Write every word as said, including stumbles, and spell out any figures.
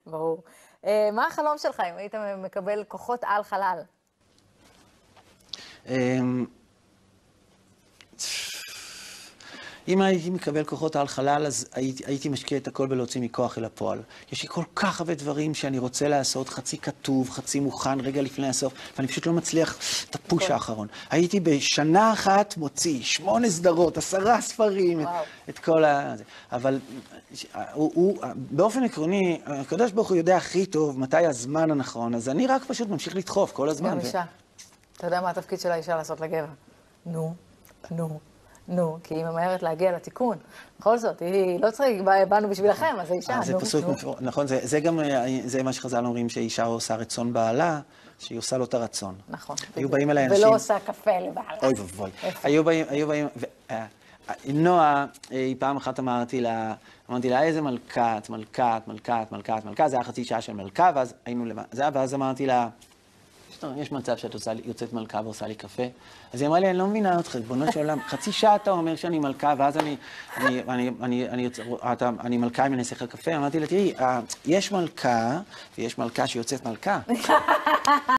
ברור. אה, מה החלום שלך אם היית מקבל כוחות על חלל? אם הייתי מקבל כוחות על חלל, אז הייתי, הייתי משקיע את הכל בלהוציא מכוח אל הפועל. יש לי כל כך הרבה דברים שאני רוצה לעשות, חצי כתוב, חצי מוכן, רגע לפני הסוף, ואני פשוט לא מצליח את הפוש האחרון. הייתי בשנה אחת מוציא שמונה סדרות, עשרה ספרים, את, את כל ה... אבל הוא, הוא, באופן עקרוני, הקדוש ברוך הוא יודע הכי טוב מתי הזמן הנכון, אז אני רק פשוט ממשיך לדחוף כל הזמן. גם אישה. אתה יודע מה התפקיד של האישה לעשות לגבר? נו, נו. נו, כי היא ממהרת להגיע לתיקון. בכל זאת, היא לא צריכה, באנו בשבילכם, אז האישה, נו, זה פסוק, נכון, זה גם, זה מה שחז"ל אומרים, שאישה עושה רצון בעלה, שהיא עושה לו את הרצון. נכון. היו באים אליי אנשים... ולא עושה קפה לבעלה. אוי ובוי. היו באים, היו באים... נועה, היא פעם אחת אמרתי לה, אמרתי לה, איזה מלכת, מלכת, מלכת, מלכת, מלכת, זה היה חצי שעה של מלכה, ואז היינו לבד. ואז אמרתי לה, יש מצב שאת יוצאת מלכה ועושה לי קפה. אז היא אמרה לי, אני לא מבינה אותך, ריבונו של עולם, חצי שעה אתה אומר שאני מלכה, ואז אני, אני, אני, אני, אני, אתה, אני מלכה אם אני אעשה לך קפה. אמרתי לה, תראי, יש מלכה, ויש מלכה שיוצאת מלכה.